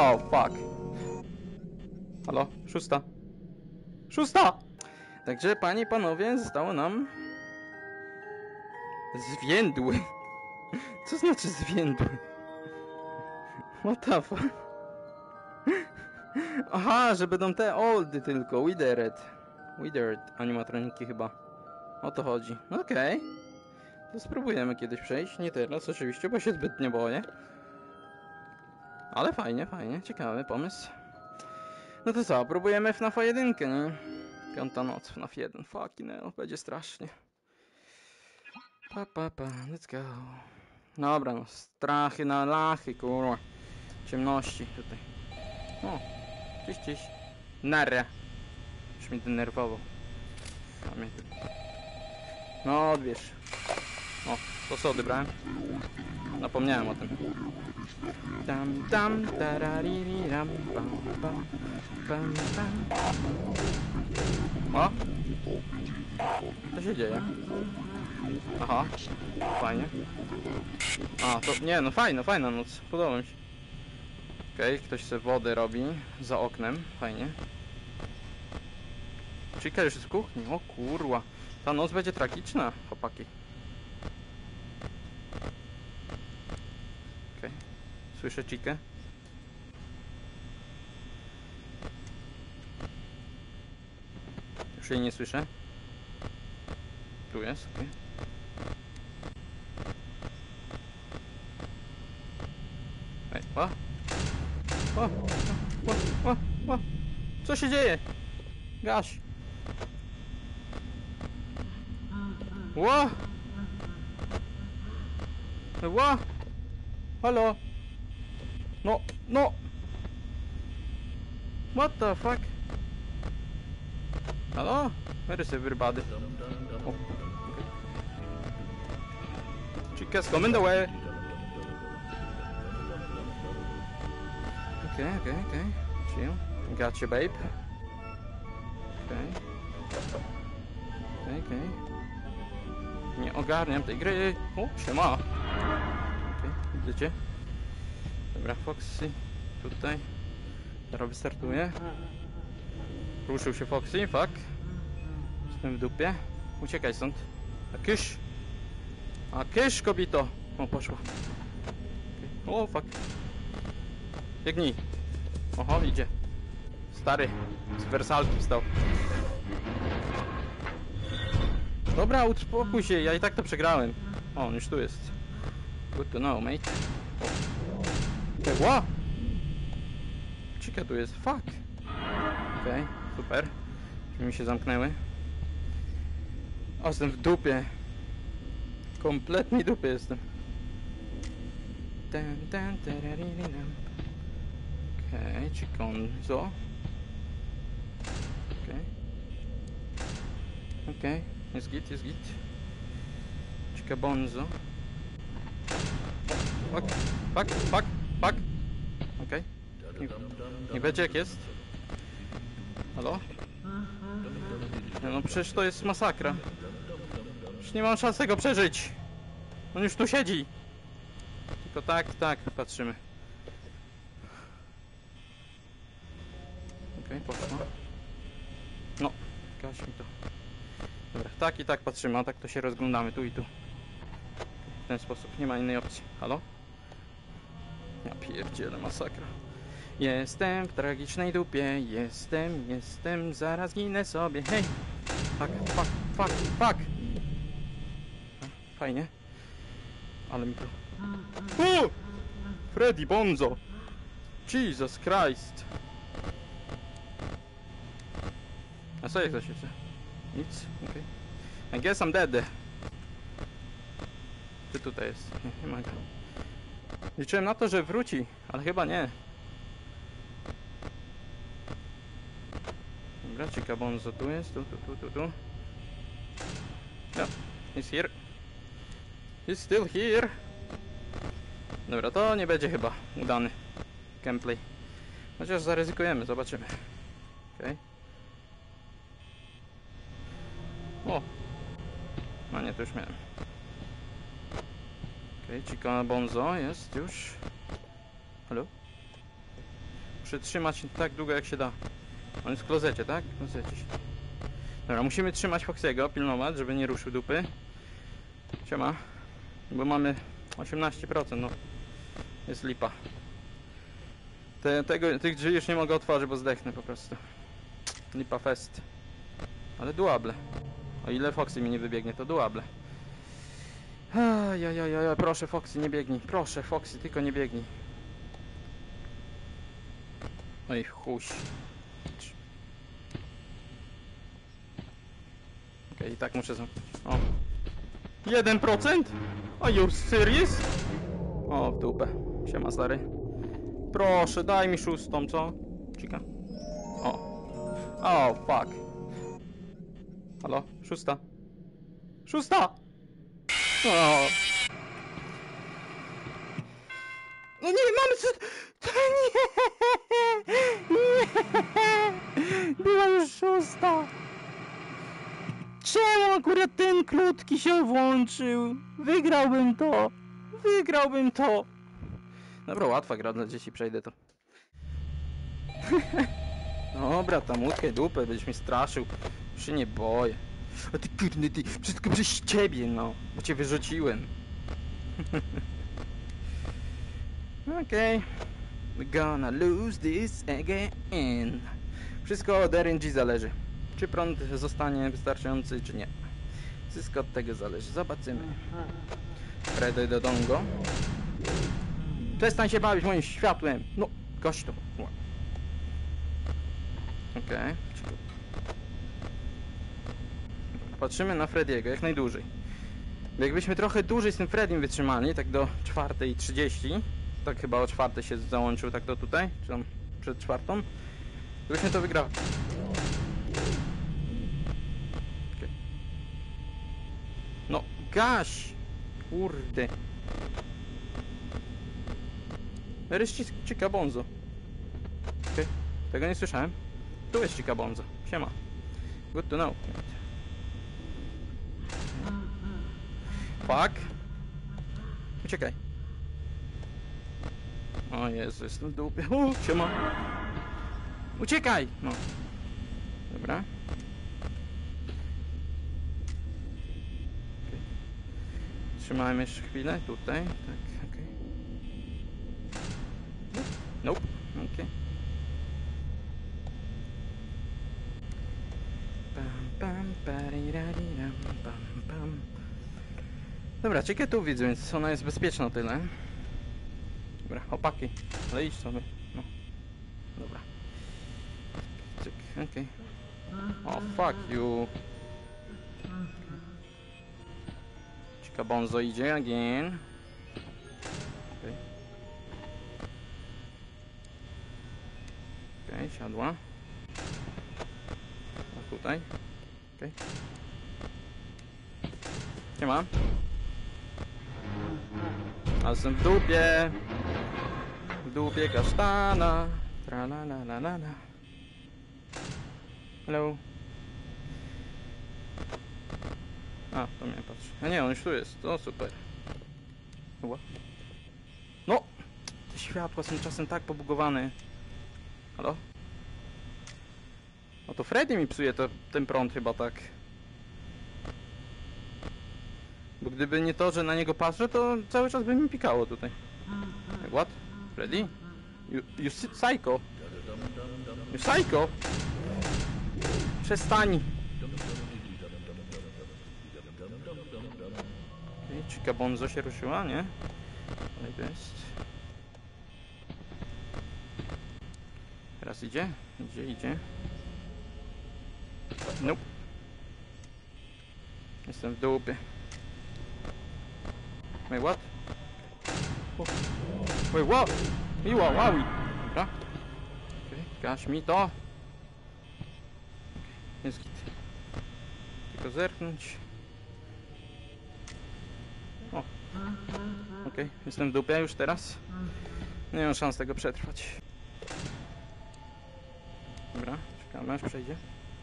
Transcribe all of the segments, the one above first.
O, fuck. Halo? 6. 6! Także, panie i panowie, zostało nam... Zwiędły. Co znaczy zwiędły? What the fuck? Aha, że będą te oldy tylko. Withered animatroniki chyba. O to chodzi. Okej. To spróbujemy kiedyś przejść. Nie teraz oczywiście, bo się zbytnio boję. Ale fajnie, fajnie. Ciekawy pomysł. No to co, próbujemy FNAF 1, nie? 5. noc, FNAF 1. Fucking hell, będzie strasznie. Let's go. Dobra, no, strachy na lachy, kurwa. Ciemności tutaj. O, cześć. Narra. Już mnie denerwował. No, odbierz. O, to co odebrałem? Zapomniałem o tym. Tam, taraririram, pam. O! Co się dzieje? Aha, fajnie. A, to nie, no fajna noc, podoba mi się. Okej, ktoś sobie wodę robi za oknem, fajnie. Chica już jest w kuchni, o kurwa. Ta noc będzie tragiczna, chłopaki. Okej, słyszę Chikę. Już jej nie słyszę. Tu jest, okej. Ej, o! Co się dzieje? Gaś! Ło! Halo! No! What the fuck? Hello? Where is everybody? Oh. Okay. Chica's coming the way. Okay. Chill. Gotcha, babe. Okay. Nie ogarniam tej gry. O, siema. Okay, widzę cię. Dobra, Foxy. Tutaj. Teraz wystartuje. Ruszył się Foxy, fuck. Jestem w dupie. Uciekaj stąd. A kysz, kobito. O, poszło. Okay. O, fuck. Biegnij. Oho, idzie. Stary. Z wersalki wstał. Dobra, uspokój się, ja i tak to przegrałem. O, on już tu jest. Good to know, mate. Ła! Chica tu jest, fuck. Okej, super. Drzwi mi się zamknęły. O, jestem w dupie. Kompletnie dupie jestem. Okej, Chiconzo. Okej, jest git. Chicabonzo. Fuck. Okej. Nie będzie jak jest. Halo? No przecież to jest masakra. Już nie mam szansy go przeżyć. On już tu siedzi. Tylko tak, patrzymy. Okej, poszło. No, gaś mi to. Dobra, tak i tak patrzymy, a tak to się rozglądamy tu i tu. W ten sposób, nie ma innej opcji. Halo? Ja pierdzielę, masakra. Jestem w tragicznej dupie, jestem, zaraz ginę sobie, hej! Fuck! Fajnie. Ale mi to... Freddy Bonzo! Jesus Christ! A co jak to się chce? Nic? Okej. I guess I'm dead. Czy tutaj jest? Nie ma go. Liczyłem na to, że wróci, ale chyba nie. Dobra, Chicabonzo tu jest, tu. No, he's here. He's still here. Dobra, to nie będzie chyba udany gameplay. Chociaż zaryzykujemy, zobaczymy. Okej. O! No nie, to już miałem. Okej, Chicabonzo jest już. Halo? Przytrzymać tak długo jak się da. On jest w klozecie, tak? W klozecie się. Dobra, musimy trzymać Foxy'ego, pilnować, żeby nie ruszył dupy. Siema. Bo mamy 18%, no. Jest lipa. Tych drzwi już nie mogę otworzyć, bo zdechnę po prostu. Lipa fest. Ale duable. O ile Foxy mi nie wybiegnie, to duable. Ajajajaj, proszę Foxy, nie biegnij. Proszę Foxy, tylko nie biegnij. Oj, chuś. Okej, i tak muszę zamknąć. O. 1%? Are you serious? O, w dupę. Siema, stary. Proszę, daj mi 6, co? Cika. O. O, fuck. Halo? 6. 6! O. No nie, mamy co... Nie! Była już 6! Czemu akurat ten krótki się włączył? Wygrałbym to! Wygrałbym to! Dobra, łatwa gra dla dzieci, przejdę to. Dobra, tam łódkę dupę, będziesz mnie straszył. Już się nie boję. A ty kurde, ty, wszystko przez ciebie, no. Bo cię wyrzuciłem. Okej. We're gonna lose this again. Wszystko od RNG zależy. Czy prąd zostanie wystarczający, czy nie. Wszystko od tego zależy. Zobaczymy. Freddy do Dongo. Przestań się bawić moim światłem. No, gość to. Okej. Patrzymy na Freddy'ego jak najdłużej. Bo jakbyśmy trochę dłużej z tym Freddym wytrzymali, tak do 4:30, tak chyba o 4 się załączył, tak do tutaj, czy tam przed 4, to byśmy to wygrali. Okay. No, gaś! Kurde. Ryż Chica Bonzo. Okay. Tego nie słyszałem. Tu jest Chica Bonzo. Siema. Good to know. Fuck. Uciekaj. O Jezu, jestem w dupie. Siema. Uciekaj! No. Dobra. Okay. Trzymałem jeszcze chwilę. Tutaj. Tak, okej. Nope. Okej. Dobra, czekaj tu widzę, więc ona jest bezpieczna o tyle. Dobra, chłopaki, ale idź sobie. No. Dobra. Cyk, okej. O, fuck you. Chica Bonzo idzie again. Okej. Okej, siadła. A tutaj. Okej. Nie ma. A jestem w dupie. W dupie kasztana. Tra la la la la la. Hello. A, to mnie patrzy. A nie, on już tu jest. To super. No! Te światła są czasem tak pobugowane. Halo? No to Freddy mi psuje ten prąd chyba tak. Bo gdyby nie to, że na niego patrzę, to cały czas by mi pikało tutaj. What? Freddy? You psycho? You psycho? Przestań! Okay, Chica Bonzo się ruszyła, nie? Ale to jest... Teraz idzie? Idzie. Nope. Jestem w dupie. Wait, what? Wait, what? Miła, ławi. Dobra. Okay, gaś mi to. Okay, jest git. Tylko zerknąć. O. Okej, jestem w dupie już teraz. Nie mam szans tego przetrwać. Dobra, czekamy aż przejdzie.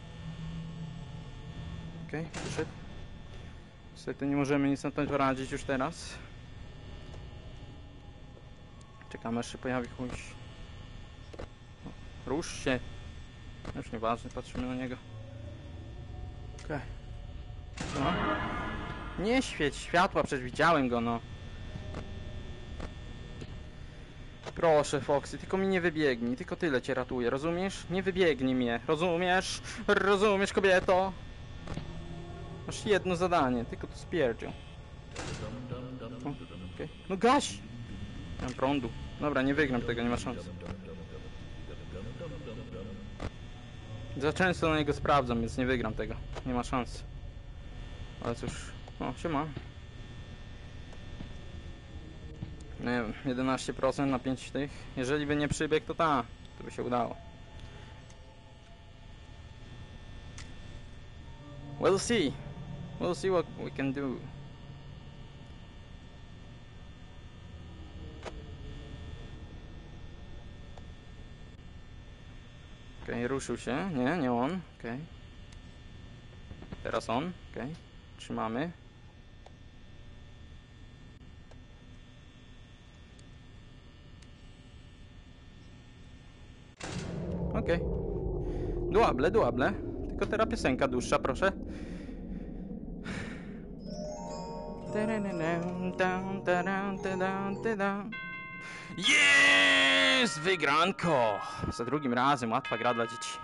Okej, przyszedł. Niestety nie możemy nic na to poradzić już teraz. Czekamy aż się pojawi chuś. Rusz się. Już nieważne, patrzymy na niego. Okej. No. Nie świeć światła, przecież widziałem go, no. Proszę, Foxy, tylko mi nie wybiegnij, tylko tyle cię ratuje, rozumiesz? Nie wybiegnij mnie, rozumiesz? Rozumiesz, kobieto? Masz jedno zadanie, tylko to spierdził. Okay. No gaś! Nie mam prądu. Dobra, nie wygram tego, nie ma szans. Za często na niego sprawdzam, więc nie wygram tego. Nie ma szans. Ale cóż, o, siema. Nie wiem, 11% na 5 tych. Jeżeli by nie przybiegł, to to by się udało. We'll see. We'll see what we can do. Okej, ruszył się. Nie, nie on. Okej. Teraz on. Okej. Trzymamy. Okej. Duable, duable. Tylko teraz piosenka dłuższa, proszę. Jest! Wygranko! Za drugim razem, łatwa gra dla dzieci.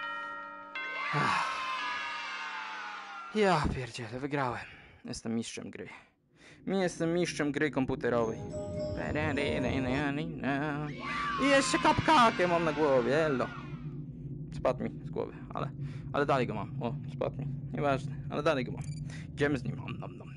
Ja pierdzielę, wygrałem. Jestem mistrzem gry. Jestem mistrzem gry komputerowej. I jeszcze kapkakę mam na głowie, elo. Spadł mi z głowy, ale dalej go mam. O, spadł mi. Nieważne, ale dalej go mam. Idziemy z nim. Nom, nom, nom.